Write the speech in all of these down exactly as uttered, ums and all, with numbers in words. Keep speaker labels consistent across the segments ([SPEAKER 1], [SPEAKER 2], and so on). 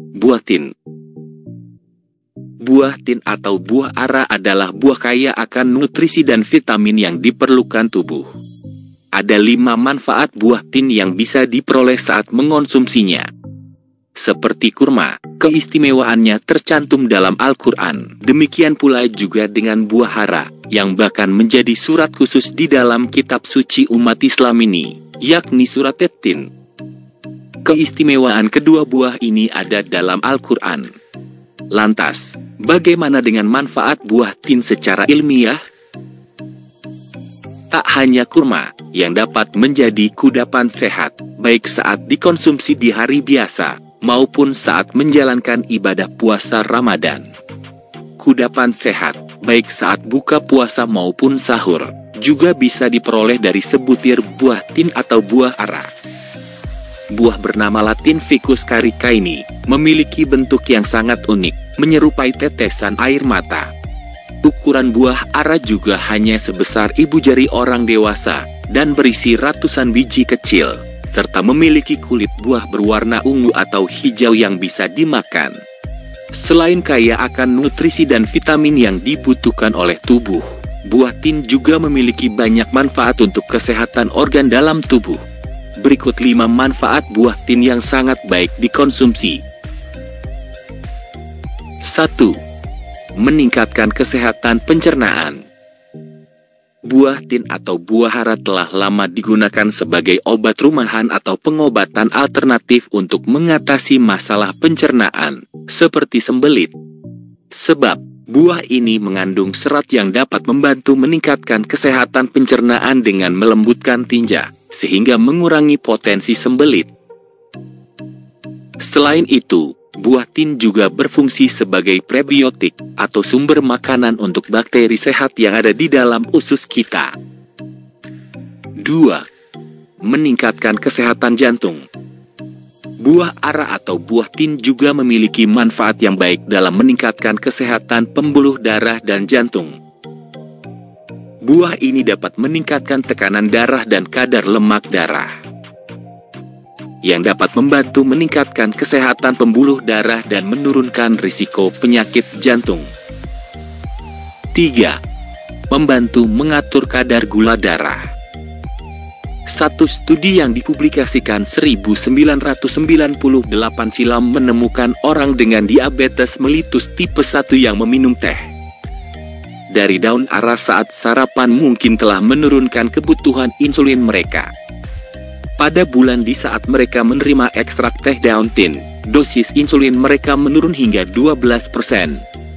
[SPEAKER 1] Buah tin. Buah tin atau buah ara adalah buah kaya akan nutrisi dan vitamin yang diperlukan tubuh. Ada lima manfaat buah tin yang bisa diperoleh saat mengonsumsinya. Seperti kurma, keistimewaannya tercantum dalam Al-Quran. Demikian pula juga dengan buah ara, yang bahkan menjadi surat khusus di dalam kitab suci umat Islam ini, yakni surat At-Tin. Keistimewaan kedua buah ini ada dalam Al-Quran. Lantas, bagaimana dengan manfaat buah tin secara ilmiah? Tak hanya kurma, yang dapat menjadi kudapan sehat, baik saat dikonsumsi di hari biasa, maupun saat menjalankan ibadah puasa Ramadan. Kudapan sehat, baik saat buka puasa maupun sahur, juga bisa diperoleh dari sebutir buah tin atau buah ara. Buah bernama Latin Ficus carica ini memiliki bentuk yang sangat unik, menyerupai tetesan air mata. Ukuran buah ara juga hanya sebesar ibu jari orang dewasa, dan berisi ratusan biji kecil, serta memiliki kulit buah berwarna ungu atau hijau yang bisa dimakan. Selain kaya akan nutrisi dan vitamin yang dibutuhkan oleh tubuh, buah tin juga memiliki banyak manfaat untuk kesehatan organ dalam tubuh. Berikut lima manfaat buah tin yang sangat baik dikonsumsi. satu. Meningkatkan kesehatan pencernaan. Buah tin atau buah ara telah lama digunakan sebagai obat rumahan atau pengobatan alternatif untuk mengatasi masalah pencernaan, seperti sembelit. Sebab, buah ini mengandung serat yang dapat membantu meningkatkan kesehatan pencernaan dengan melembutkan tinja, sehingga mengurangi potensi sembelit. Selain itu, buah tin juga berfungsi sebagai prebiotik atau sumber makanan untuk bakteri sehat yang ada di dalam usus kita. dua. Meningkatkan kesehatan jantung. Buah ara atau buah tin juga memiliki manfaat yang baik dalam meningkatkan kesehatan pembuluh darah dan jantung. Buah ini dapat meningkatkan tekanan darah dan kadar lemak darah, yang dapat membantu meningkatkan kesehatan pembuluh darah dan menurunkan risiko penyakit jantung. tiga. Membantu mengatur kadar gula darah. Satu studi yang dipublikasikan seribu sembilan ratus sembilan puluh delapan silam menemukan orang dengan diabetes mellitus tipe satu yang meminum teh dari daun ara saat sarapan mungkin telah menurunkan kebutuhan insulin mereka. Pada bulan di saat mereka menerima ekstrak teh daun tin, dosis insulin mereka menurun hingga dua belas persen.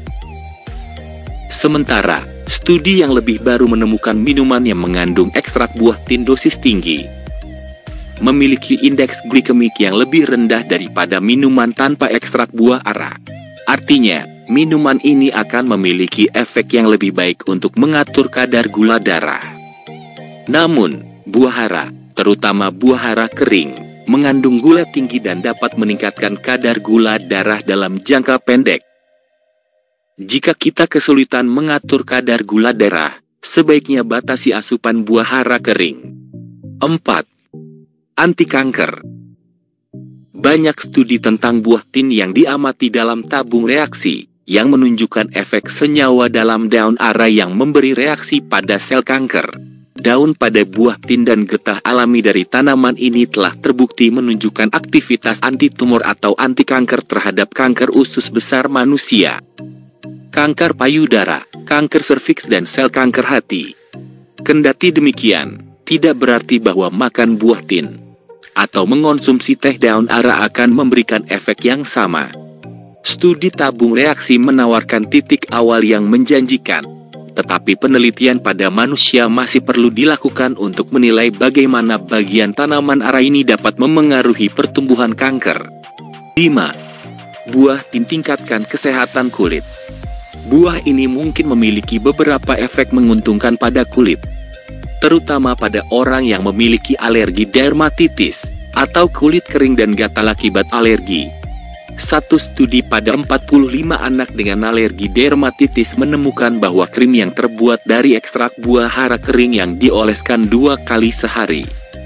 [SPEAKER 1] Sementara, studi yang lebih baru menemukan minuman yang mengandung ekstrak buah tin dosis tinggi memiliki indeks glikemik yang lebih rendah daripada minuman tanpa ekstrak buah ara. Artinya, minuman ini akan memiliki efek yang lebih baik untuk mengatur kadar gula darah. Namun, buah ara, terutama buah ara kering, mengandung gula tinggi dan dapat meningkatkan kadar gula darah dalam jangka pendek. Jika kita kesulitan mengatur kadar gula darah, sebaiknya batasi asupan buah ara kering. empat. Anti kanker. Banyak studi tentang buah tin yang diamati dalam tabung reaksi, yang menunjukkan efek senyawa dalam daun ara yang memberi reaksi pada sel kanker. Daun pada buah tin dan getah alami dari tanaman ini telah terbukti menunjukkan aktivitas anti-tumor atau anti-kanker terhadap kanker usus besar manusia, kanker payudara, kanker serviks dan sel kanker hati. Kendati demikian, tidak berarti bahwa makan buah tin atau mengonsumsi teh daun ara akan memberikan efek yang sama. Studi tabung reaksi menawarkan titik awal yang menjanjikan, tetapi penelitian pada manusia masih perlu dilakukan untuk menilai bagaimana bagian tanaman ara ini dapat memengaruhi pertumbuhan kanker. lima. Buah tin tingkatkan kesehatan kulit. Buah ini mungkin memiliki beberapa efek menguntungkan pada kulit, terutama pada orang yang memiliki alergi dermatitis, atau kulit kering dan gatal akibat alergi. Satu studi pada empat puluh lima anak dengan alergi dermatitis menemukan bahwa krim yang terbuat dari ekstrak buah ara kering yang dioleskan dua kali sehari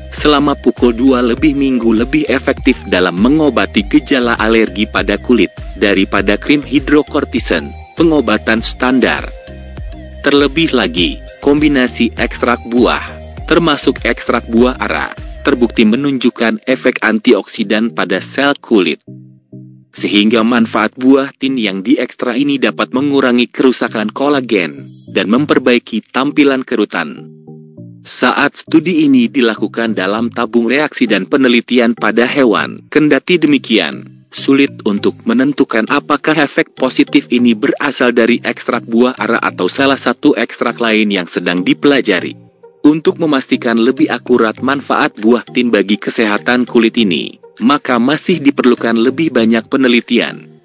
[SPEAKER 1] selama pukul dua lebih minggu lebih efektif dalam mengobati gejala alergi pada kulit daripada krim hidrokortison, pengobatan standar. Terlebih lagi, kombinasi ekstrak buah, termasuk ekstrak buah ara, terbukti menunjukkan efek antioksidan pada sel kulit. Sehingga manfaat buah tin yang diekstrak ini dapat mengurangi kerusakan kolagen dan memperbaiki tampilan kerutan. Saat studi ini dilakukan dalam tabung reaksi dan penelitian pada hewan, kendati demikian, sulit untuk menentukan apakah efek positif ini berasal dari ekstrak buah ara atau salah satu ekstrak lain yang sedang dipelajari. Untuk memastikan lebih akurat manfaat buah tin bagi kesehatan kulit ini, maka masih diperlukan lebih banyak penelitian